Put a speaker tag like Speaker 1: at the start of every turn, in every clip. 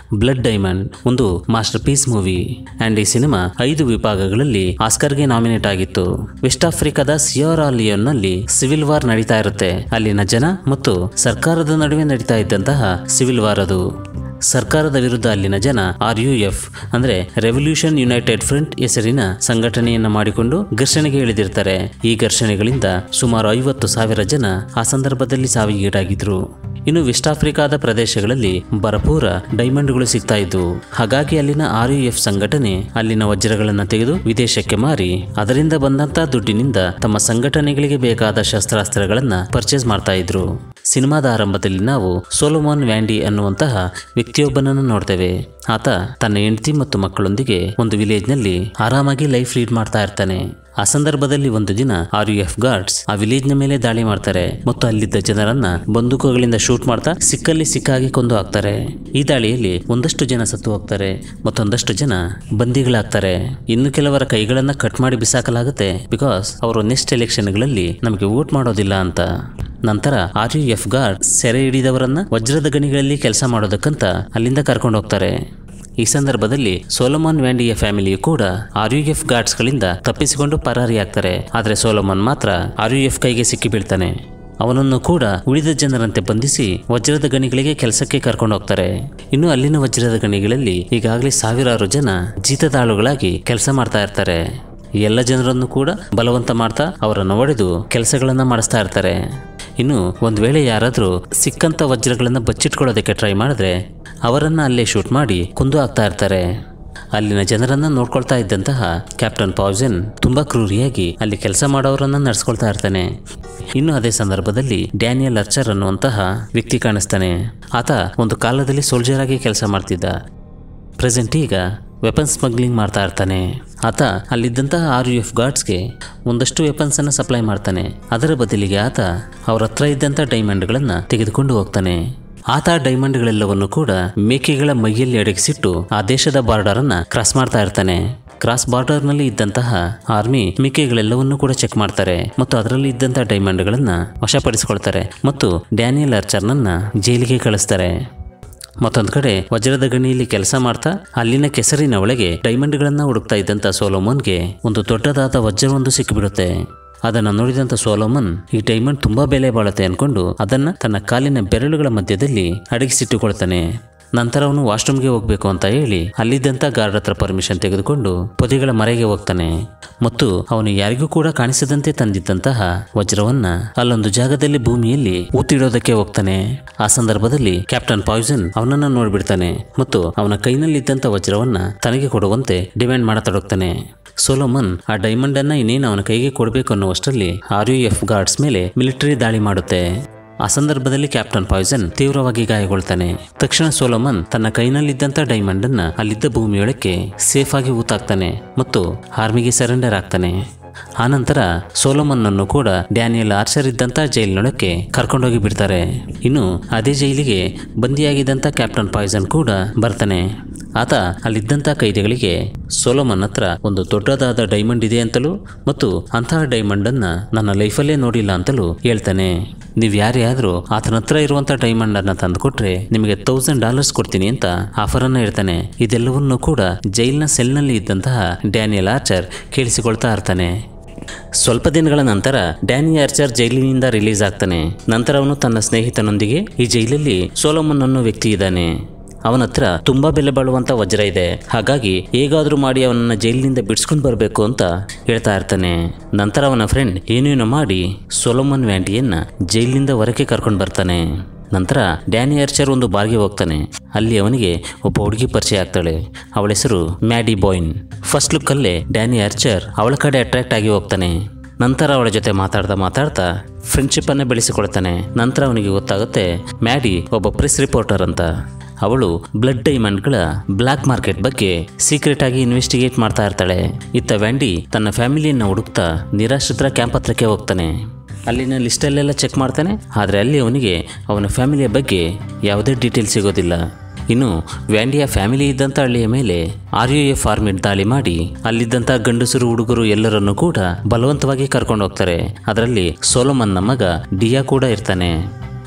Speaker 1: Blood diamond ಒಂದು masterpiece movie and ಈ cinema 5 ವಿಭಾಗಗಳಲ್ಲಿ ಆಸ್ಕರ್ಗೆ ನಾಮಿನೇಟ್ ಆಗಿತ್ತು. ವೆಸ್ಟ್ ಆಫ್ರಿಕಾದ ಸಿಯರಾ ಲಿಯೋನ್ನಲ್ಲಿ ಸಿವಿಲ್ ವಾರ್ ನಡೀತಾ ಇರುತ್ತೆ. ಅಲ್ಲಿನ ಜನ ಮತ್ತು ಸರ್ಕಾರದ ನಡುವೆ ನಡೀತಾ ಇದ್ದಂತಹ ಸಿವಿಲ್ ವಾರ್ ಅದು. ಸರ್ಕಾರದ ವಿರುದ್ಧ ಅಲ್ಲಿನ ಜನ RUF ಅಂದ್ರೆ ರೆವಲ್ಯೂಷನ್ ಯುನೈಟೆಡ್ ಫ್ರಂಟ್ ಹೆಸರಿನ ಸಂಘಟನೆಯನ್ನ ಮಾಡಿಕೊಂಡು ಘರ್ಷಣೆಗೆ ಇಳಿದಿರ್ತಾರೆ. ಈ ಘರ್ಷಣೆಗಳಿಂದ ಸುಮಾರು 50,000 ಜನ ಆ ಸಂದರ್ಭದಲ್ಲಿ ಸಾವಿಗೀಡಾಗಿದ್ರು. ಇನ್ನು ವೆಸ್ಟ್ ಆಫ್ರಿಕಾದ ಪ್ರದೇಶಗಳಲ್ಲಿ ಭರಪೂರ ಡೈಮಂಡ್ಗಳು ಸಿಗ್ತಾ ಇದ್ವು. ಹಾಗಾಗಿ ಅಲ್ಲಿನ RUF ಸಂಘಟನೆ ಅಲ್ಲಿನ ವಜ್ರಗಳನ್ನ ತೆಗೆದು ವಿದೇಶಕ್ಕೆ ಮಾರಿ ಅದರಿಂದ ಬಂದಂತ ದುಡ್ಡಿನಿಂದ ತಮ್ಮ ಸಂಘಟನೆಗಳಿಗೆ ಬೇಕಾದ ಶಸ್ತ್ರಾಸ್ತ್ರಗಳನ್ನ ಪರ್ಚೇಸ್ ಮಾಡ್ತಾ ಇದ್ರು. ಸಿನಿಮಾದ ಆರಂಭದಲ್ಲಿ ನಾವು ಸೊಲೊಮನ್ ವ್ಯಾಂಡಿ ಅನ್ನುವಂತಹ ವ್ಯಕ್ತಿಯೊಬ್ಬನನ್ನು ನೋಡ್ತೇವೆ. ಆತ ತನ್ನ ಹೆಂಡತಿ ಮತ್ತು ಮಕ್ಕಳೊಂದಿಗೆ ಒಂದು ವಿಲೇಜ್ನಲ್ಲಿ ಆರಾಮಾಗಿ ಲೈಫ್ ಲೀಡ್ ಮಾಡ್ತಾ ಇರ್ತಾನೆ. ಆ ಸಂದರ್ಭದಲ್ಲಿ ಒಂದು ದಿನ RUF ಗಾರ್ಡ್ಸ್ ಆ ವಿಲೇಜ್ನ ಮೇಲೆ ದಾಳಿ ಮಾಡ್ತಾರೆ ಮತ್ತು ಅಲ್ಲಿದ್ದ ಜನರನ್ನ ಬಂದೂಕುಗಳಿಂದ ಶೂಟ್ ಮಾಡ್ತಾ ಸಿಕ್ಕಲ್ಲಿ ಸಿಕ್ಕಾಗಿ ಕೊಂದು ಹಾಕ್ತಾರೆ. ಈ ದಾಳಿಯಲ್ಲಿ ಒಂದಷ್ಟು ಜನ ಸತ್ತು ಹೋಗ್ತಾರೆ, ಮತ್ತೊಂದಷ್ಟು ಜನ ಬಂದಿಗಳಾಗ್ತಾರೆ. ಇನ್ನು ಕೆಲವರ ಕೈಗಳನ್ನ ಕಟ್ ಮಾಡಿ ಬಿಸಾಕಲಾಗುತ್ತೆ, ಬಿಕಾಸ್ ಅವರು ನೆಕ್ಸ್ಟ್ ಎಲೆಕ್ಷನ್ಗಳಲ್ಲಿ ನಮಗೆ ವೋಟ್ ಮಾಡೋದಿಲ್ಲ ಅಂತ. ನಂತರ RUF ಗಾರ್ಡ್ ಸೆರೆ ಹಿಡಿದವರನ್ನ ವಜ್ರದ ಗಣಿಗಳಲ್ಲಿ ಕೆಲಸ ಮಾಡೋದಕ್ಕಂತ ಅಲ್ಲಿಂದ ಕರ್ಕೊಂಡು ಹೋಗ್ತಾರೆ. ಈ ಸಂದರ್ಭದಲ್ಲಿ ಸೊಲೊಮನ್ ವ್ಯಾಂಡಿಯ ಫ್ಯಾಮಿಲಿಯು ಕೂಡ RUF ಗಾರ್ಡ್ಸ್ ಗಳಿಂದ ತಪ್ಪಿಸಿಕೊಂಡು ಪರಾರಿಯಾಗ್ತಾರೆ. ಆದ್ರೆ ಸೊಲೊಮನ್ ಮಾತ್ರ RUF ಕೈಗೆ ಸಿಕ್ಕಿ ಬೀಳ್ತಾನೆ. ಅವನನ್ನು ಕೂಡ ಉಳಿದ ಜನರಂತೆ ಬಂಧಿಸಿ ವಜ್ರದ ಗಣಿಗಳಿಗೆ ಕೆಲಸಕ್ಕೆ ಕರ್ಕೊಂಡು ಹೋಗ್ತಾರೆ. ಇನ್ನು ಅಲ್ಲಿನ ವಜ್ರದ ಗಣಿಗಳಲ್ಲಿ ಈಗಾಗಲೇ ಸಾವಿರಾರು ಜನ ಜೀತದಾಳುಗಳಾಗಿ ಕೆಲಸ ಮಾಡ್ತಾ ಇರ್ತಾರೆ. ಎಲ್ಲ ಜನರನ್ನು ಕೂಡ ಬಲವಂತ ಮಾಡ್ತಾ ಅವರನ್ನು ಒಡೆದು ಕೆಲಸಗಳನ್ನ ಮಾಡಿಸ್ತಾ ಇರ್ತಾರೆ. ಇನ್ನು ಒಂದ್ ವೇಳೆ ಯಾರಾದ್ರೂ ಸಿಕ್ಕಂತ ವಜ್ರಗಳನ್ನ ಬಚ್ಚಿಟ್ಕೊಳ್ಳೋದಕ್ಕೆ ಟ್ರೈ ಮಾಡಿದ್ರೆ ಅವರನ್ನ ಅಲ್ಲೇ ಶೂಟ್ ಮಾಡಿ ಕೊಂದು ಹಾಕ್ತಾ ಇರ್ತಾರೆ. ಅಲ್ಲಿನ ಜನರನ್ನ ನೋಡ್ಕೊಳ್ತಾ ಇದ್ದಂತಹ ಕ್ಯಾಪ್ಟನ್ ಪಾಯ್ಸನ್ ತುಂಬಾ ಕ್ರೂರಿಯಾಗಿ ಅಲ್ಲಿ ಕೆಲಸ ಮಾಡೋರನ್ನ ನಡೆಸ್ಕೊಳ್ತಾ ಇರ್ತಾನೆ. ಇನ್ನು ಅದೇ ಸಂದರ್ಭದಲ್ಲಿ ಡ್ಯಾನಿಯಲ್ ಆರ್ಚರ್ ಅನ್ನುವಂತಹ ವ್ಯಕ್ತಿ ಕಾಣಿಸ್ತಾನೆ. ಆತ ಒಂದು ಕಾಲದಲ್ಲಿ ಸೋಲ್ಜರ್ ಆಗಿ ಕೆಲಸ ಮಾಡ್ತಿದ್ದ. ಪ್ರೆಸೆಂಟ್ ಈಗ ವೆಪನ್ ಸ್ಮಗ್ಲಿಂಗ್ ಮಾಡ್ತಾ ಇರ್ತಾನೆ. ಆತ ಅಲ್ಲಿದ್ದಂತಹ RUF ಗಾರ್ಡ್ಸ್ಗೆ ಒಂದಷ್ಟು ವೆಪನ್ಸ್ ಅನ್ನ ಸಪ್ಲೈ ಮಾಡ್ತಾನೆ. ಅದರ ಬದಲಿಗೆ ಆತ ಅವ್ರ ಹತ್ರ ಇದ್ದಂತ ಡೈಮಂಡ್ಗಳನ್ನ ತೆಗೆದುಕೊಂಡು ಹೋಗ್ತಾನೆ. ಆತ ಡೈಮಂಡ್ಗಳೆಲ್ಲವನ್ನು ಕೂಡ ಮೇಕೆಗಳ ಮೈಯಲ್ಲಿ ಅಡಗಿಸಿಟ್ಟು ಆ ದೇಶದ ಬಾರ್ಡರ್ ಅನ್ನ ಕ್ರಾಸ್ ಮಾಡ್ತಾ ಇರ್ತಾನೆ. ಕ್ರಾಸ್ ಬಾರ್ಡರ್ ನಲ್ಲಿ ಇದ್ದಂತಹ ಆರ್ಮಿ ಮೇಕೆಗಳೆಲ್ಲವನ್ನೂ ಕೂಡ ಚೆಕ್ ಮಾಡ್ತಾರೆ ಮತ್ತು ಅದರಲ್ಲಿ ಇದ್ದಂತಹ ಡೈಮಂಡ್ಗಳನ್ನ ವಶಪಡಿಸಿಕೊಳ್ತಾರೆ ಮತ್ತು ಡ್ಯಾನಿಯಲ್ ಆರ್ಚರ್ನನ್ನ ಜೈಲಿಗೆ ಕಳಿಸ್ತಾರೆ. ಮತ್ತೊಂದು ಕಡೆ ವಜ್ರದ ಗಣಿಯಲ್ಲಿ ಕೆಲಸ ಮಾಡ್ತಾ ಅಲ್ಲಿನ ಕೆಸರಿನ ಒಳಗೆ ಡೈಮಂಡ್ಗಳನ್ನ ಹುಡುಕ್ತಾ ಇದ್ದಂತ ಸೊಲೊಮನ್ಗೆ ಒಂದು ದೊಡ್ಡದಾದ ವಜ್ರವೊಂದು ಸಿಕ್ಕಿಬಿಡುತ್ತೆ. ಅದನ್ನು ನೋಡಿದಂತ ಸೊಲೊಮನ್ ಈ ಡೈಮಂಡ್ ತುಂಬಾ ಬೆಲೆ ಬಾಳುತ್ತೆ ಅನ್ಕೊಂಡು ಅದನ್ನ ತನ್ನ ಕಾಲಿನ ಬೆರಳುಗಳ ಮಧ್ಯದಲ್ಲಿ ಅಡಗಿಸಿಟ್ಟುಕೊಳ್ತಾನೆ. ನಂತರ ಅವನು ವಾಶ್ರೂಮ್ಗೆ ಹೋಗ್ಬೇಕು ಅಂತ ಹೇಳಿ ಅಲ್ಲಿದ್ದಂತ ಗಾರ್ಡ್ ಹತ್ರ ಪರ್ಮಿಷನ್ ತೆಗೆದುಕೊಂಡು ಪೊದೆಗಳ ಮರೆಗೆ ಹೋಗ್ತಾನೆ ಮತ್ತು ಅವನು ಯಾರಿಗೂ ಕೂಡ ಕಾಣಿಸದಂತೆ ತಂದಿದ್ದಂತಹ ವಜ್ರವನ್ನ ಅಲ್ಲೊಂದು ಜಾಗದಲ್ಲಿ ಭೂಮಿಯಲ್ಲಿ ಊತಿಡೋದಕ್ಕೆ ಹೋಗ್ತಾನೆ. ಆ ಸಂದರ್ಭದಲ್ಲಿ ಕ್ಯಾಪ್ಟನ್ ಪಾಯ್ಸನ್ ಅವನನ್ನ ನೋಡ್ಬಿಡ್ತಾನೆ ಮತ್ತು ಅವನ ಕೈನಲ್ಲಿದ್ದಂತ ವಜ್ರವನ್ನ ತನಗೆ ಕೊಡುವಂತೆ ಡಿಮ್ಯಾಂಡ್ ಮಾಡತೊಡಗ್ತಾನೆ. ಸೊಲೊಮನ್ ಆ ಡೈಮಂಡ್ ಅನ್ನ ಇನ್ನೇನು ಅವನ ಕೈಗೆ ಕೊಡಬೇಕು ಅನ್ನುವಷ್ಟರಲ್ಲಿ RUF ಗಾರ್ಡ್ಸ್ ಮೇಲೆ ಮಿಲಿಟರಿ ದಾಳಿ ಮಾಡುತ್ತೆ. ಆ ಸಂದರ್ಭದಲ್ಲಿ ಕ್ಯಾಪ್ಟನ್ ಪಾಯ್ಸನ್ ತೀವ್ರವಾಗಿ ಗಾಯಗೊಳ್ತಾನೆ. ತಕ್ಷಣ ಸೊಲೊಮನ್ ತನ್ನ ಕೈನಲ್ಲಿದ್ದಂತ ಡೈಮಂಡ್ ಅನ್ನ ಅಲ್ಲಿದ್ದ ಭೂಮಿಯೊಳಕ್ಕೆ ಸೇಫ್ ಆಗಿ ಊತಾಕ್ತಾನೆ ಮತ್ತು ಆರ್ಮಿಗೆ ಸರೆಂಡರ್ ಆಗ್ತಾನೆ. ಆನಂತರ ಸೊಲೊಮನ್ ಅನ್ನು ಕೂಡ ಡ್ಯಾನಿಯಲ್ ಆರ್ಚರ್ ಇದ್ದಂತ ಜೈಲಿನೊಳಕ್ಕೆ ಕರ್ಕೊಂಡೋಗಿ ಬಿಡ್ತಾರೆ. ಇನ್ನು ಅದೇ ಜೈಲಿಗೆ ಬಂದಿಯಾಗಿದ್ದಂತ ಕ್ಯಾಪ್ಟನ್ ಪಾಯ್ಸನ್ ಕೂಡ ಬರ್ತಾನೆ. ಆತ ಅಲ್ಲಿದ್ದಂಥ ಕೈದಿಗಳಿಗೆ ಸೊಲೊಮನ್ ಹತ್ರ ಒಂದು ದೊಡ್ಡದಾದ ಡೈಮಂಡ್ ಇದೆ ಅಂತಲೂ ಮತ್ತು ಅಂತಹ ಡೈಮಂಡ್ ಅನ್ನ ನನ್ನ ಲೈಫಲ್ಲೇ ನೋಡಿಲ್ಲ ಅಂತಲೂ ಹೇಳ್ತಾನೆ. ನೀವು ಯಾರೇ ಆದ್ರೂ ಆತನ ಹತ್ರ ಇರುವಂತ ಡೈಮಂಡ್ ಅನ್ನ ತಂದು ಕೊಟ್ರೆ ನಿಮಗೆ $1000 ಕೊಡ್ತೀನಿ ಅಂತ ಆಫರ್ ಅನ್ನ ಹೇಳ್ತಾನೆ. ಇದೆಲ್ಲವನ್ನೂ ಕೂಡ ಜೈಲಿನ ಸೆಲ್ನಲ್ಲಿ ಇದ್ದಂತಹ ಡ್ಯಾನಿಯಲ್ ಆರ್ಚರ್ ಕೇಳಿಸಿಕೊಳ್ತಾ ಇರ್ತಾನೆ. ಸ್ವಲ್ಪ ದಿನಗಳ ನಂತರ ಡ್ಯಾನಿ ಆರ್ಚರ್ ಜೈಲಿನಿಂದ ರಿಲೀಸ್ ಆಗ್ತಾನೆ. ನಂತರ ಅವನು ತನ್ನ ಸ್ನೇಹಿತನೊಂದಿಗೆ ಈ ಜೈಲಲ್ಲಿ ಸೊಲೊಮನ್ ಅನ್ನೋ ವ್ಯಕ್ತಿ ಇದ್ದಾನೆ. ಅವನ ಹತ್ರ ತುಂಬಾ ಬೆಲೆ ಬಾಳುವಂತ ವಜ್ರ ಇದೆ, ಹಾಗಾಗಿ ಹೇಗಾದ್ರೂ ಮಾಡಿ ಅವನನ್ನ ಜೈಲಿನಿಂದ ಬಿಡಿಸ್ಕೊಂಡು ಬರಬೇಕು ಅಂತ ಹೇಳ್ತಾ ಇರ್ತಾನೆ. ನಂತರ ಅವನ ಫ್ರೆಂಡ್ ಏನೇನೋ ಮಾಡಿ ಸೊಲೊಮನ್ ವ್ಯಾಂಡಿಯನ್ನ ಜೈಲಿನಿಂದ ಹೊರಗೆ ಕರ್ಕೊಂಡು ಬರ್ತಾನೆ. ನಂತರ ಡ್ಯಾನಿ ಆರ್ಚರ್ ಒಂದು ಬಾರ್ಗೆ ಹೋಗ್ತಾನೆ. ಅಲ್ಲಿ ಅವನಿಗೆ ಒಬ್ಬ ಹುಡುಗಿ ಪರಿಚಯ ಆಗ್ತಾಳೆ. ಅವಳ ಹೆಸರು ಮ್ಯಾಡಿ ಬಾಯ್ನ್. ಫಸ್ಟ್ ಲುಕ್ ಅಲ್ಲೇ ಡ್ಯಾನಿ ಆರ್ಚರ್ ಅವಳ ಕಡೆ ಅಟ್ರಾಕ್ಟ್ ಆಗಿ ಹೋಗ್ತಾನೆ. ನಂತರ ಅವಳ ಜೊತೆ ಮಾತಾಡ್ತಾ ಫ್ರೆಂಡ್ಶಿಪ್ ಅನ್ನ ಬೆಳೆಸಿಕೊಳ್ತಾನೆ. ನಂತರ ಅವನಿಗೆ ಗೊತ್ತಾಗುತ್ತೆ ಮ್ಯಾಡಿ ಒಬ್ಬ ಪ್ರೆಸ್ ರಿಪೋರ್ಟರ್ ಅಂತ. ಅವಳು ಬ್ಲಡ್ ಡೈಮಂಡ್ಗಳ ಬ್ಲಾಕ್ ಮಾರ್ಕೆಟ್ ಬಗ್ಗೆ ಸೀಕ್ರೆಟ್ ಆಗಿ ಇನ್ವೆಸ್ಟಿಗೇಟ್ ಮಾಡ್ತಾ ಇರ್ತಾಳೆ. ಇತ್ತ ವ್ಯಾಂಡಿ ತನ್ನ ಫ್ಯಾಮಿಲಿಯನ್ನ ಹುಡುಕ್ತಾ ನಿರಾಶ್ರಿತರ ಕ್ಯಾಂಪ್ ಹತ್ರಕ್ಕೆ ಹೋಗ್ತಾನೆ. ಅಲ್ಲಿನ ಲಿಸ್ಟಲ್ಲೆಲ್ಲ ಚೆಕ್ ಮಾಡ್ತಾನೆ. ಆದರೆ ಅಲ್ಲಿ ಅವನಿಗೆ ಅವನ ಫ್ಯಾಮಿಲಿಯ ಬಗ್ಗೆ ಯಾವುದೇ ಡೀಟೇಲ್ಸ್ ಸಿಗೋದಿಲ್ಲ. ಇನ್ನು ವ್ಯಾಂಡಿಯ ಫ್ಯಾಮಿಲಿ ಇದ್ದಂಥ ಹಳ್ಳಿಯ ಮೇಲೆ RUF ಆರ್ಮಿ ದಾಳಿ ಮಾಡಿ ಅಲ್ಲಿದ್ದಂಥ ಗಂಡಸರು ಹುಡುಗರು ಎಲ್ಲರನ್ನೂ ಕೂಡ ಬಲವಂತವಾಗಿ ಕರ್ಕೊಂಡು ಹೋಗ್ತಾರೆ. ಅದರಲ್ಲಿ ಸೊಲೊಮನ್ನ ಮಗ ಡಿಯಾ ಕೂಡ ಇರ್ತಾನೆ.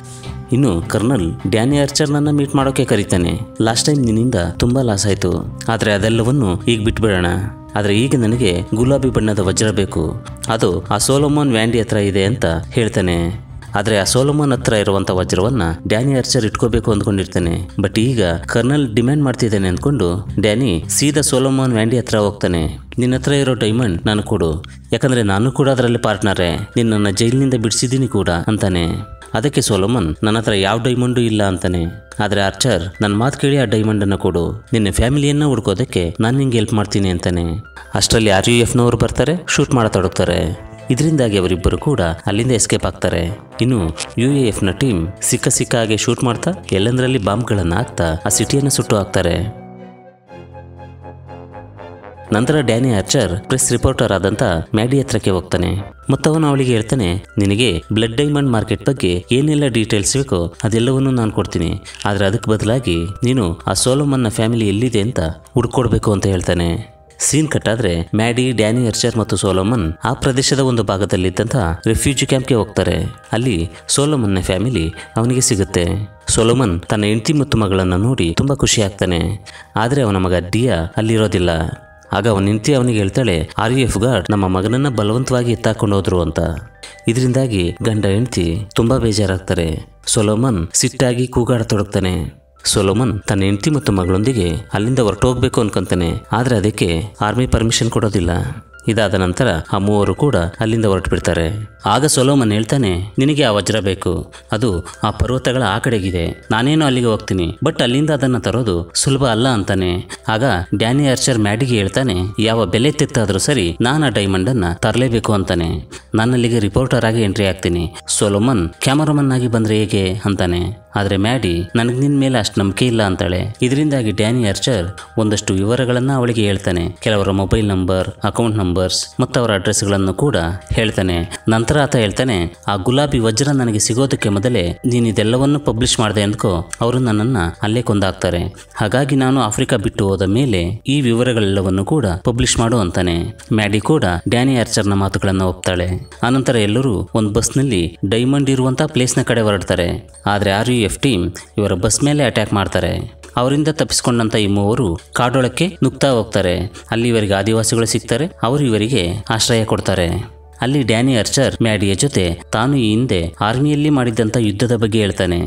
Speaker 1: ಇನ್ನು ಕರ್ನಲ್ ಡ್ಯಾನಿ ಆರ್ಚರ್ ನನ್ನ ಮೀಟ್ ಮಾಡೋಕೆ ಕರೀತಾನೆ. ಲಾಸ್ಟ್ ಟೈಮ್ ನಿನ್ನಿಂದ ತುಂಬಾ ಲಾಸ್ ಆಯ್ತು, ಆದ್ರೆ ಅದೆಲ್ಲವನ್ನು ಈಗ ಬಿಟ್ಬಿಡೋಣ. ಆದ್ರೆ ಈಗ ನನಗೆ ಗುಲಾಬಿ ಬಣ್ಣದ ವಜ್ರ ಬೇಕು, ಅದು ಆ ಸೋಲೊಮನ್ ವ್ಯಾಂಡಿ ಹತ್ರ ಇದೆ ಅಂತ ಹೇಳ್ತಾನೆ. ಆದ್ರೆ ಆ ಸೋಲೊಮನ್ ಹತ್ರ ಇರುವಂತ ವಜ್ರವನ್ನ ಡ್ಯಾನಿ ಆರ್ಚರ್ ಇಟ್ಕೋಬೇಕು ಅಂದ್ಕೊಂಡಿರ್ತಾನೆ. ಬಟ್ ಈಗ ಕರ್ನಲ್ ಡಿಮ್ಯಾಂಡ್ ಮಾಡ್ತಿದ್ದಾನೆ ಅಂದ್ಕೊಂಡು ಡ್ಯಾನಿ ಸೀದಾ ಸೋಲೊಮನ್ ವ್ಯಾಂಡಿ ಹತ್ರ ಹೋಗ್ತಾನೆ. ನಿನ್ನ ಹತ್ರ ಇರೋ ಡೈಮಂಡ್ ನಾನು ಕೊಡು, ಯಾಕಂದ್ರೆ ನಾನು ಕೂಡ ಅದರಲ್ಲಿ ಪಾರ್ಟ್ನರೇ, ನಿನ್ನನ್ನು ಜೈಲಿನಿಂದ ಬಿಡಿಸಿದ್ದೀನಿ ಕೂಡ ಅಂತಾನೆ. ಅದಕ್ಕೆ ಸೋಲೊಮನ್ ನನ್ನ ಹತ್ರ ಯಾವ ಡೈಮಂಡು ಇಲ್ಲ ಅಂತಾನೆ. ಆದ್ರೆ ಆರ್ಚರ್ ನನ್ನ ಮಾತು ಕೇಳಿ ಆ ಡೈಮಂಡ್ ಅನ್ನು ಕೊಡು, ನಿನ್ನ ಫ್ಯಾಮಿಲಿಯನ್ನ ಹುಡ್ಕೋದಕ್ಕೆ ನಾನು ನಿಂಗೆ ಹೆಲ್ಪ್ ಮಾಡ್ತೀನಿ ಅಂತಾನೆ. ಅಷ್ಟರಲ್ಲಿ RUFನವರು ಬರ್ತಾರೆ, ಶೂಟ್ ಮಾಡತೊಡಗ್ತಾರೆ. ಇದರಿಂದಾಗಿ ಅವರಿಬ್ಬರು ಕೂಡ ಅಲ್ಲಿಂದ ಎಸ್ಕೇಪ್ ಆಗ್ತಾರೆ. ಇನ್ನು UAFನ ಟೀಮ್ ಸಿಕ್ಕ ಹಾಗೆ ಶೂಟ್ ಮಾಡ್ತಾ ಎಲ್ಲಂದ್ರಲ್ಲಿ ಬಾಂಬ್ಗಳನ್ನು ಹಾಕ್ತಾ ಆ ಸಿಟಿಯನ್ನು ಸುಟ್ಟು ಹಾಕ್ತಾರೆ. ನಂತರ ಡ್ಯಾನಿ ಆರ್ಚರ್ ಪ್ರೆಸ್ ರಿಪೋರ್ಟರ್ ಆದಂತ ಮ್ಯಾಡಿ ಹತ್ರಕ್ಕೆ ಹೋಗ್ತಾನೆ. ಮತ್ತವನು ಅವಳಿಗೆ ಹೇಳ್ತಾನೆ, ನಿನಗೆ ಬ್ಲಡ್ ಡೈಮಂಡ್ ಮಾರ್ಕೆಟ್ ಬಗ್ಗೆ ಏನೆಲ್ಲ ಡೀಟೇಲ್ಸ್ ಬೇಕೋ ಅದೆಲ್ಲವನ್ನು ನಾನು ಕೊಡ್ತೀನಿ, ಆದ್ರೆ ಅದಕ್ಕೆ ಬದಲಾಗಿ ನೀನು ಆ ಸೋಲೊಮನ್ನ ಫ್ಯಾಮಿಲಿ ಎಲ್ಲಿದೆ ಅಂತ ಹುಡ್ಕೊಡ್ಬೇಕು ಅಂತ ಹೇಳ್ತಾನೆ. ಸೀನ್ ಕಟ್ಟಾದ್ರೆ ಮ್ಯಾಡಿ, ಡ್ಯಾನಿ ಆರ್ಚರ್ ಮತ್ತು ಸೋಲೊಮನ್ ಆ ಪ್ರದೇಶದ ಒಂದು ಭಾಗದಲ್ಲಿದ್ದಂಥ ರೆಫ್ಯೂಜಿ ಕ್ಯಾಂಪ್ಗೆ ಹೋಗ್ತಾರೆ. ಅಲ್ಲಿ ಸೋಲೊಮನ್ನ ಫ್ಯಾಮಿಲಿ ಅವನಿಗೆ ಸಿಗುತ್ತೆ. ಸೋಲೊಮನ್ ತನ್ನ ಹೆಂಡತಿ ಮತ್ತು ಮಗಳನ್ನು ನೋಡಿ ತುಂಬಾ ಖುಷಿ ಆಗ್ತಾನೆ. ಆದ್ರೆ ಅವನ ಮಗ ಡಿಯಾ ಅಲ್ಲಿರೋದಿಲ್ಲ. ಆಗ ಅವನ ಹೆಂಡತಿ ಅವನಿಗೆ ಹೇಳ್ತಾಳೆ, RUF ಗಾರ್ಡ್ ನಮ್ಮ ಮಗನನ್ನ ಬಲವಂತವಾಗಿ ಎತ್ತಾಕೊಂಡು ಹೋದ್ರು ಅಂತ. ಇದರಿಂದಾಗಿ ಗಂಡ ಹೆಂಡತಿ ತುಂಬಾ ಬೇಜಾರಾಗ್ತಾರೆ. ಸೋಲೊಮನ್ ಸಿಟ್ಟಾಗಿ ಕೂಗಾಡತೊಡಗ್ತಾನೆ. ಸೋಲೊಮನ್ ತನ್ನ ಹೆಂಡತಿ ಮತ್ತು ಮಗಳೊಂದಿಗೆ ಅಲ್ಲಿಂದ ಹೊರಟೋಗ್ಬೇಕು ಅನ್ಕೊಂತಾನೆ. ಆದ್ರೆ ಅದಕ್ಕೆ ಆರ್ಮಿ ಪರ್ಮಿಷನ್ ಕೊಡೋದಿಲ್ಲ. ಇದಾದ ನಂತರ ಆ ಮೂವರು ಕೂಡ ಅಲ್ಲಿಂದ ಹೊರಟು ಬಿಡ್ತಾರೆ. ಆಗ ಸೊಲೊಮನ್ ಹೇಳ್ತಾನೆ, ನಿನಗೆ ಆ ವಜ್ರ ಬೇಕು, ಅದು ಆ ಪರ್ವತಗಳ ಆ ಕಡೆಗಿದೆ, ನಾನೇನೋ ಅಲ್ಲಿಗೆ ಹೋಗ್ತೀನಿ, ಬಟ್ ಅಲ್ಲಿಂದ ಅದನ್ನ ತರೋದು ಸುಲಭ ಅಲ್ಲ ಅಂತಾನೆ. ಆಗ ಡ್ಯಾನಿ ಆರ್ಚರ್ ಮ್ಯಾಡಿಗೆ ಹೇಳ್ತಾನೆ, ಯಾವ ಬೆಲೆ ತೆತ್ತಾದ್ರೂ ಸರಿ ನಾನು ಆ ಡೈಮಂಡ್ ಅನ್ನ ತರಲೇಬೇಕು ಅಂತಾನೆ. ನಾನಲ್ಲಿಗೆ ರಿಪೋರ್ಟರ್ ಆಗಿ ಎಂಟ್ರಿ ಆಗ್ತೀನಿ, ಸೊಲೊಮನ್ ಕ್ಯಾಮರಾಮನ್ ಆಗಿ ಬಂದ್ರೆ ಹೇಗೆ ಅಂತಾನೆ. ಆದ್ರೆ ಮ್ಯಾಡಿ ನನಗೆ ನಿನ್ ಮೇಲೆ ಅಷ್ಟು ನಂಬಿಕೆ ಇಲ್ಲ ಅಂತಾಳೆ. ಇದರಿಂದಾಗಿ ಡ್ಯಾನಿ ಆರ್ಚರ್ ಒಂದಷ್ಟು ವಿವರಗಳನ್ನ ಅವಳಿಗೆ ಹೇಳ್ತಾನೆ. ಕೆಲವರ ಮೊಬೈಲ್ ನಂಬರ್, ಅಕೌಂಟ್ ನಂಬರ್ಸ್ ಮತ್ತು ಅವರ ಅಡ್ರೆಸ್ಗಳನ್ನು ಕೂಡ ಹೇಳ್ತಾನೆ. ನಂತರ ಆತ ಹೇಳ್ತಾನೆ, ಆ ಗುಲಾಬಿ ವಜ್ರ ನನಗೆ ಸಿಗೋದಕ್ಕೆ ಮೊದಲೇ ನೀನು ಇದೆಲ್ಲವನ್ನು ಪಬ್ಲಿಷ್ ಮಾಡಿದೆ ಅಂದ್ಕೋ, ಅವರು ನನ್ನನ್ನ ಅಲ್ಲೇ ಕೊಂದಾಕ್ತಾರೆ. ಹಾಗಾಗಿ ನಾನು ಆಫ್ರಿಕಾ ಬಿಟ್ಟು ಹೋದ ಮೇಲೆ ಈ ವಿವರಗಳೆಲ್ಲವನ್ನು ಕೂಡ ಪಬ್ಲಿಷ್ ಮಾಡು ಅಂತಾನೆ. ಮ್ಯಾಡಿ ಕೂಡ ಡ್ಯಾನಿ ಆರ್ಚರ್ನ ಮಾತುಗಳನ್ನು ಒಪ್ತಾಳೆ. ಆನಂತರ ಎಲ್ಲರೂ ಒಂದು ಬಸ್ನಲ್ಲಿ ಡೈಮಂಡ್ ಇರುವಂತ ಪ್ಲೇಸ್ನ ಕಡೆ ಹೊರಡ್ತಾರೆ. ಆದ್ರೆ RUF ಟೀಮ್ ಇವರ ಬಸ್ ಮೇಲೆ ಅಟ್ಯಾಕ್ ಮಾಡ್ತಾರೆ. ಅವರಿಂದ ತಪ್ಪಿಸಿಕೊಂಡಂತ ಈ ಮೂವರು ಕಾಡೊಳಕ್ಕೆ ನುಗ್ತಾ ಹೋಗ್ತಾರೆ. ಅಲ್ಲಿ ಇವರಿಗೆ ಆದಿವಾಸಿಗಳು ಸಿಗ್ತಾರೆ. ಅವರು ಇವರಿಗೆ ಆಶ್ರಯ ಕೊಡ್ತಾರೆ. ಅಲ್ಲಿ ಡ್ಯಾನಿ ಆರ್ಚರ್ ಮ್ಯಾಡಿಯ ಜೊತೆ ತಾನು ಈ ಹಿಂದೆ ಆರ್ಮಿಯಲ್ಲಿ ಮಾಡಿದ್ದಂಥ ಯುದ್ಧದ ಬಗ್ಗೆ ಹೇಳ್ತಾನೆ.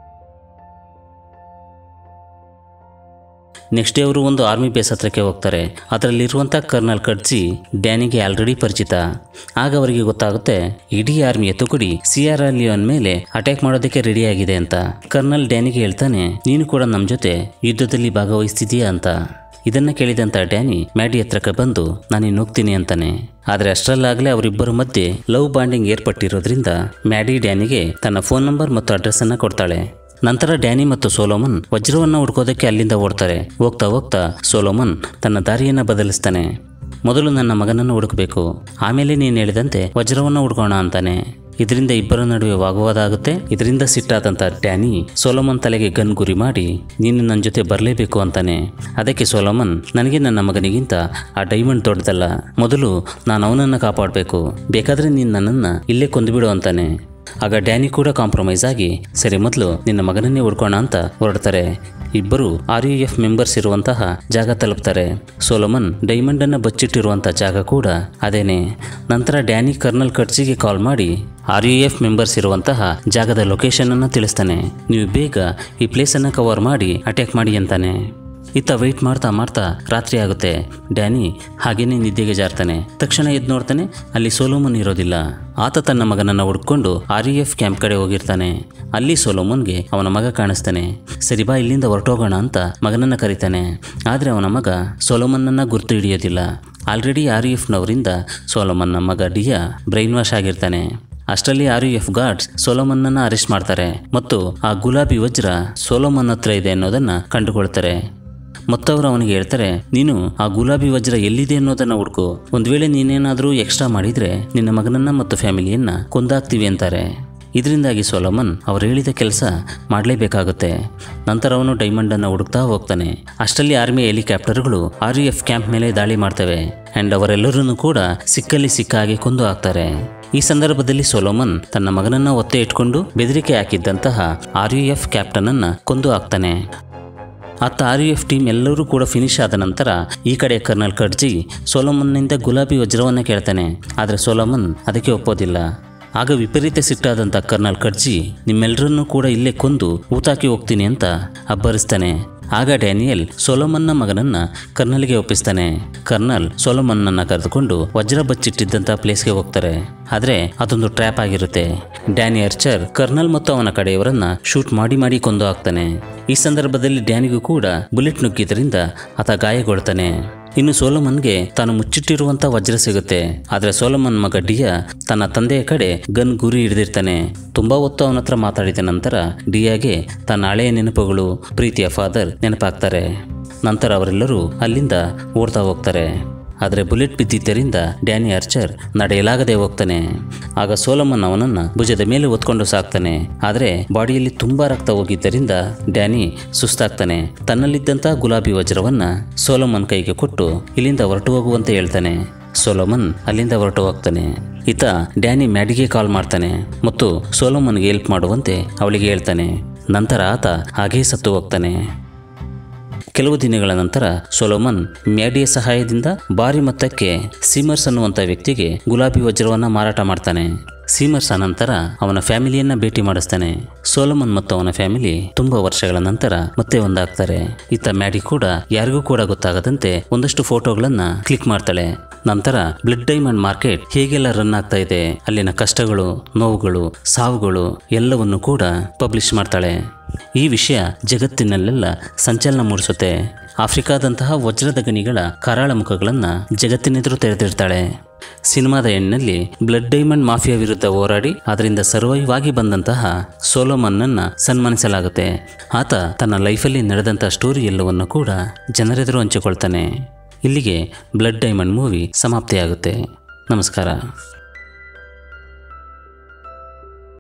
Speaker 1: ನೆಕ್ಸ್ಟ್ ಡೇ ಅವರು ಒಂದು ಆರ್ಮಿ ಬೇಸ್ ಹತ್ರಕ್ಕೆ ಹೋಗ್ತಾರೆ. ಅದರಲ್ಲಿರುವಂಥ ಕರ್ನಲ್ ಕಡ್ಜಿ ಡ್ಯಾನಿಗೆ ಆಲ್ರೆಡಿ ಪರಿಚಿತ. ಆಗ ಅವರಿಗೆ ಗೊತ್ತಾಗುತ್ತೆ ಇಡೀ ಆರ್ಮಿಯ ತುಕಡಿ ಸಿಯೆರಾ ಲಿಯೋನ್ ಮೇಲೆ ಅಟ್ಯಾಕ್ ಮಾಡೋದಕ್ಕೆ ರೆಡಿ ಆಗಿದೆ ಅಂತ. ಕರ್ನಲ್ ಡ್ಯಾನಿಗೆ ಹೇಳ್ತಾನೆ, ನೀನು ಕೂಡ ನಮ್ಮ ಜೊತೆ ಯುದ್ಧದಲ್ಲಿ ಭಾಗವಹಿಸ್ತಿದೀಯಾ ಅಂತ. ಇದನ್ನ ಕೇಳಿದಂತ ಡ್ಯಾನಿ ಮ್ಯಾಡಿ ಹತ್ರಕ್ಕೆ ಬಂದು ನಾನಿನ್ನು ಹೋಗ್ತೀನಿ ಅಂತಾನೆ. ಆದ್ರೆ ಅಷ್ಟರಲ್ಲಾಗಲೇ ಅವರಿಬ್ಬರ ಮಧ್ಯೆ ಲವ್ ಬಾಂಡಿಂಗ್ ಏರ್ಪಟ್ಟಿರೋದ್ರಿಂದ ಮ್ಯಾಡಿ ಡ್ಯಾನಿಗೆ ತನ್ನ ಫೋನ್ ನಂಬರ್ ಮತ್ತು ಅಡ್ರೆಸ್ ಅನ್ನ ಕೊಡ್ತಾಳೆ. ನಂತರ ಡ್ಯಾನಿ ಮತ್ತು ಸೋಲೊಮನ್ ವಜ್ರವನ್ನು ಹುಡ್ಕೋದಕ್ಕೆ ಅಲ್ಲಿಂದ ಓಡ್ತಾರೆ. ಹೋಗ್ತಾ ಹೋಗ್ತಾ ಸೋಲೊಮನ್ ತನ್ನ ದಾರಿಯನ್ನ ಬದಲಿಸ್ತಾನೆ. ಮೊದಲು ನನ್ನ ಮಗನನ್ನು ಹುಡುಕಬೇಕು, ಆಮೇಲೆ ನೀನು ಹೇಳಿದಂತೆ ವಜ್ರವನ್ನು ಹುಡ್ಕೋಣ ಅಂತಾನೆ. ಇದರಿಂದ ಇಬ್ಬರ ನಡುವೆ ವಾಗ್ವಾದ ಆಗುತ್ತೆ. ಇದರಿಂದ ಸಿಟ್ಟಾದಂತ ಡ್ಯಾನಿ ಸೋಲೊಮನ್ ತಲೆಗೆ ಗನ್ ಗುರಿ ಮಾಡಿ ನೀನು ನನ್ನ ಜೊತೆ ಬರಲೇಬೇಕು ಅಂತಾನೆ. ಅದಕ್ಕೆ ಸೋಲೊಮನ್, ನನಗೆ ನನ್ನ ಮಗನಿಗಿಂತ ಆ ಡೈಮಂಡ್ ದೊಡ್ಡದಲ್ಲ, ಮೊದಲು ನಾನು ಅವನನ್ನು ಕಾಪಾಡಬೇಕು, ಬೇಕಾದ್ರೆ ನೀನು ನನ್ನನ್ನು ಇಲ್ಲೇ ಕೊಂದುಬಿಡು ಅಂತಾನೆ. ಆಗ ಡ್ಯಾನಿ ಕೂಡ ಕಾಂಪ್ರಮೈಸ್ ಆಗಿ ಸರಿ ಮೊದಲು ನಿನ್ನ ಮಗನನ್ನೇ ಹುಡ್ಕೋಣ ಅಂತ ಹೊರಡ್ತಾರೆ. ಇಬ್ಬರು RUF ಮೆಂಬರ್ಸ್ ಇರುವಂತಹ ಜಾಗ ತಲುಪ್ತಾರೆ. ಸೋಲೊಮನ್ ಡೈಮಂಡ್ ಅನ್ನು ಬಚ್ಚಿಟ್ಟಿರುವಂತಹ ಜಾಗ ಕೂಡ ಅದೇನೆ. ನಂತರ ಡ್ಯಾನಿ ಕರ್ನಲ್ ಕಡ್ಜಿಗೆ ಕಾಲ್ ಮಾಡಿ RUF ಮೆಂಬರ್ಸ್ ಇರುವಂತಹ ಜಾಗದ ಲೊಕೇಶನ್ ಅನ್ನು ತಿಳಿಸ್ತಾನೆ. ನೀವು ಬೇಗ ಈ ಪ್ಲೇಸ್ ಅನ್ನು ಕವರ್ ಮಾಡಿ ಅಟ್ಯಾಕ್ ಮಾಡಿ ಅಂತಾನೆ. ಇತ್ತ ವೆಯ್ಟ್ ಮಾಡ್ತಾ ಮಾಡ್ತಾ ರಾತ್ರಿ ಆಗುತ್ತೆ. ಡ್ಯಾನಿ ಹಾಗೇನೆ ನಿದ್ದೆಗೆ ಜಾರ್ತಾನೆ. ತಕ್ಷಣ ಎದ್ದು ನೋಡ್ತಾನೆ, ಅಲ್ಲಿ ಸೋಲೊಮನ್ ಇರೋದಿಲ್ಲ. ಆತ ತನ್ನ ಮಗನನ್ನ ಹುಡ್ಕೊಂಡು RUF ಕ್ಯಾಂಪ್ ಕಡೆ ಹೋಗಿರ್ತಾನೆ. ಅಲ್ಲಿ ಸೋಲೊಮನ್ಗೆ ಅವನ ಮಗ ಕಾಣಿಸ್ತಾನೆ. ಸರಿ ಬಾ ಇಲ್ಲಿಂದ ಹೊರಟೋಗೋಣ ಅಂತ ಮಗನನ್ನ ಕರೀತಾನೆ. ಆದ್ರೆ ಅವನ ಮಗ ಸೋಲೊಮನ್ನ ಗುರ್ತು ಹಿಡಿಯೋದಿಲ್ಲ. ಆಲ್ರೆಡಿ RUFನವರಿಂದ ಸೋಲೊಮನ್ನ ಮಗ ಡಿಯಾ ಬ್ರೈನ್ ವಾಶ್ ಆಗಿರ್ತಾನೆ. ಅಷ್ಟರಲ್ಲಿ RUF ಗಾರ್ಡ್ಸ್ ಸೋಲೊಮನ್ನ ಅರೆಸ್ಟ್ ಮಾಡ್ತಾರೆ ಮತ್ತು ಆ ಗುಲಾಬಿ ವಜ್ರ ಸೋಲೊಮನ್ ಹತ್ರ ಇದೆ ಅನ್ನೋದನ್ನ ಕಂಡುಕೊಳ್ತಾರೆ. ಮತ್ತವರು ಅವನಿಗೆ ಹೇಳ್ತಾರೆ, ನೀನು ಆ ಗುಲಾಬಿ ವಜ್ರ ಎಲ್ಲಿದೆ ಅನ್ನೋದನ್ನ ಹುಡ್ಕು, ಒಂದ್ ವೇಳೆ ನೀನೇನಾದ್ರೂ ಎಕ್ಸ್ಟ್ರಾ ಮಾಡಿದ್ರೆ ನಿನ್ನ ಮಗನನ್ನ ಮತ್ತು ಫ್ಯಾಮಿಲಿಯನ್ನ ಕೊಂದಾಕ್ತೀವಿ ಅಂತಾರೆ. ಇದರಿಂದಾಗಿ ಸೋಲೊಮನ್ ಅವ್ರು ಹೇಳಿದ ಕೆಲಸ ಮಾಡಲೇಬೇಕಾಗುತ್ತೆ. ನಂತರ ಅವನು ಡೈಮಂಡ್ ಅನ್ನು ಹುಡುಕ್ತಾ ಹೋಗ್ತಾನೆ. ಅಷ್ಟರಲ್ಲಿ ಆರ್ಮಿ ಹೆಲಿಕಾಪ್ಟರ್ಗಳು RUF ಕ್ಯಾಂಪ್ ಮೇಲೆ ದಾಳಿ ಮಾಡ್ತವೆ ಅಂಡ್ ಅವರೆಲ್ಲರನ್ನು ಕೂಡ ಸಿಕ್ಕಲ್ಲಿ ಸಿಕ್ಕಾಗಿ ಕೊಂದು ಹಾಕ್ತಾರೆ. ಈ ಸಂದರ್ಭದಲ್ಲಿ ಸೊಲೊಮನ್ ತನ್ನ ಮಗನನ್ನ ಒತ್ತೆ ಇಟ್ಕೊಂಡು ಬೆದರಿಕೆ ಹಾಕಿದ್ದಂತಹ RUF ಕ್ಯಾಪ್ಟನ್ ಅನ್ನ ಕೊಂದು ಹಾಕ್ತಾನೆ. ಅತ್ತ RUF ಟೀಮ್ ಎಲ್ಲರೂ ಕೂಡ ಫಿನಿಶ್ ಆದ ನಂತರ ಈ ಕಡೆ ಕರ್ನಲ್ ಕರ್ಜಿ ಸೊಲೊಮನ್ನಿಂದ ಗುಲಾಬಿ ವಜ್ರವನ್ನು ಕೇಳ್ತಾನೆ. ಆದರೆ ಸೊಲೊಮನ್ ಅದಕ್ಕೆ ಒಪ್ಪೋದಿಲ್ಲ. ಆಗ ವಿಪರೀತ ಸಿಟ್ಟಾದಂಥ ಕರ್ನಲ್ ಕರ್ಜಿ ನಿಮ್ಮೆಲ್ಲರನ್ನೂ ಕೂಡ ಇಲ್ಲೇ ಕೊಂದು ಊತಾಕಿ ಹೋಗ್ತೀನಿ ಅಂತ ಅಬ್ಬರಿಸ್ತಾನೆ. ಆಗ ಡ್ಯಾನಿಯಲ್ ಸೊಲೊಮನ್ನ ಮಗನನ್ನ ಕರ್ನಲ್ಗೆ ಒಪ್ಪಿಸ್ತಾನೆ. ಕರ್ನಲ್ ಸೊಲೊಮನ್ನನ್ನ ಕರೆದುಕೊಂಡು ವಜ್ರ ಬಚ್ಚಿಟ್ಟಿದ್ದಂಥ ಪ್ಲೇಸ್ಗೆ ಹೋಗ್ತಾರೆ. ಆದರೆ ಅದೊಂದು ಟ್ರ್ಯಾಪ್ ಆಗಿರುತ್ತೆ. ಡ್ಯಾನಿ ಆರ್ಚರ್ ಕರ್ನಲ್ ಮತ್ತು ಅವನ ಕಡೆಯವರನ್ನ ಶೂಟ್ ಮಾಡಿ ಕೊಂದು ಹಾಕ್ತಾನೆ. ಈ ಸಂದರ್ಭದಲ್ಲಿ ಡ್ಯಾನಿಗೂ ಕೂಡ ಬುಲೆಟ್ ನುಗ್ಗಿದ್ರಿಂದ ಆತ ಗಾಯಗೊಳ್ತಾನೆ. ಇನ್ನು ಸೊಲೊಮನ್ಗೆ ತಾನು ಮುಚ್ಚಿಟ್ಟಿರುವಂಥ ವಜ್ರ ಸಿಗುತ್ತೆ. ಆದರೆ ಸೊಲೊಮನ್ ಮಗ ಡಿಯಾ ತನ್ನ ತಂದೆಯ ಕಡೆ ಗನ್ ಗುರಿ ಹಿಡಿದಿರ್ತಾನೆ. ತುಂಬಾ ಹೊತ್ತು ಅವನ ಹತ್ರ ಮಾತಾಡಿದ ನಂತರ ಡಿಯಾಗೆ ತನ್ನ ಹಳೆಯ ನೆನಪುಗಳು, ಪ್ರೀತಿಯ ಫಾದರ್ ನೆನಪಾಗ್ತಾರೆ. ನಂತರ ಅವರೆಲ್ಲರೂ ಅಲ್ಲಿಂದ ಓಡ್ತಾ ಹೋಗ್ತಾರೆ. ಆದರೆ ಬುಲೆಟ್ ಬಿದ್ದಿದ್ದರಿಂದ ಡ್ಯಾನಿ ಆರ್ಚರ್ ನಡೆಯಲಾಗದೆ ಹೋಗ್ತಾನೆ. ಆಗ ಸೊಲೊಮನ್ ಅವನನ್ನ ಭುಜದ ಮೇಲೆ ಹೊತ್ಕೊಂಡು ಸಾಕ್ತಾನೆ. ಆದರೆ ಬಾಡಿಯಲ್ಲಿ ತುಂಬಾ ರಕ್ತ ಹೋಗಿದ್ದರಿಂದ ಡ್ಯಾನಿ ಸುಸ್ತಾಗ್ತಾನೆ. ತನ್ನಲ್ಲಿದ್ದಂಥ ಗುಲಾಬಿ ವಜ್ರವನ್ನ ಸೊಲೊಮನ್ ಕೈಗೆ ಕೊಟ್ಟು ಇಲ್ಲಿಂದ ಹೊರಟು ಹೋಗುವಂತೆ ಹೇಳ್ತಾನೆ. ಸೊಲೊಮನ್ ಅಲ್ಲಿಂದ ಹೊರಟು ಹೋಗ್ತಾನೆ. ಈತ ಡ್ಯಾನಿ ಮ್ಯಾಡಿಗೆ ಕಾಲ್ ಮಾಡ್ತಾನೆ ಮತ್ತು ಸೊಲೊಮನ್ಗೆ ಹೆಲ್ಪ್ ಮಾಡುವಂತೆ ಅವಳಿಗೆ ಹೇಳ್ತಾನೆ. ನಂತರ ಆತ ಹಾಗೇ ಸತ್ತು ಹೋಗ್ತಾನೆ. ಕೆಲವು ದಿನಗಳ ನಂತರ ಸೊಲೊಮನ್ ಮ್ಯಾಡಿಯ ಸಹಾಯದಿಂದ ಭಾರಿ ಮೊತ್ತಕ್ಕೆ ಸೀಮರ್ಸ್ ಅನ್ನುವಂಥ ವ್ಯಕ್ತಿಗೆ ಗುಲಾಬಿ ವಜ್ರವನ್ನ ಮಾರಾಟ ಮಾಡ್ತಾನೆ. ಸೀಮರ್ಸ್ ಅನಂತರ ಅವನ ಫ್ಯಾಮಿಲಿಯನ್ನ ಭೇಟಿ ಮಾಡಿಸ್ತಾನೆ. ಸೊಲೊಮನ್ ಮತ್ತು ಅವನ ಫ್ಯಾಮಿಲಿ ತುಂಬಾ ವರ್ಷಗಳ ನಂತರ ಮತ್ತೆ ಒಂದಾಗ್ತಾರೆ. ಈತ ಮ್ಯಾಡಿ ಕೂಡ ಯಾರಿಗೂ ಕೂಡ ಗೊತ್ತಾಗದಂತೆ ಒಂದಷ್ಟು ಫೋಟೋಗಳನ್ನ ಕ್ಲಿಕ್ ಮಾಡ್ತಾಳೆ. ನಂತರ ಬ್ಲಡ್ ಡೈಮಂಡ್ ಮಾರ್ಕೆಟ್ ಹೇಗೆಲ್ಲ ರನ್ ಆಗ್ತಾ ಇದೆ, ಅಲ್ಲಿನ ಕಷ್ಟಗಳು, ನೋವುಗಳು, ಸಾವುಗಳು ಎಲ್ಲವನ್ನು ಕೂಡ ಪಬ್ಲಿಷ್ ಮಾಡ್ತಾಳೆ. ಈ ವಿಷಯ ಜಗತ್ತಿನಲ್ಲೆಲ್ಲ ಸಂಚಲನ ಮೂಡಿಸುತ್ತೆ. ಆಫ್ರಿಕಾದಂತಹ ವಜ್ರದ ಗಣಿಗಳ ಕರಾಳ ಮುಖಗಳನ್ನ ಜಗತ್ತಿನೆದುರು ತೆರೆದಿರ್ತಾಳೆ. ಸಿನಿಮಾದ ಹೆಣ್ಣಲ್ಲಿ ಬ್ಲಡ್ ಡೈಮಂಡ್ ಮಾಫಿಯಾ ವಿರುದ್ಧ ಹೋರಾಡಿ ಅದರಿಂದ ಸರ್ವೈವ್ ಆಗಿ ಬಂದಂತಹ ಸೊಲೊಮನ್ನನ್ನ ಸನ್ಮಾನಿಸಲಾಗುತ್ತೆ. ಆತ ತನ್ನ ಲೈಫಲ್ಲಿ ನಡೆದಂತಹ ಸ್ಟೋರಿ ಎಲ್ಲವನ್ನು ಕೂಡ ಜನರೆದುರು ಹಂಚಿಕೊಳ್ತಾನೆ. ಇಲ್ಲಿಗೆ ಬ್ಲಡ್ ಡೈಮಂಡ್ ಮೂವಿ ಸಮಾಪ್ತಿಯಾಗುತ್ತೆ. ನಮಸ್ಕಾರ.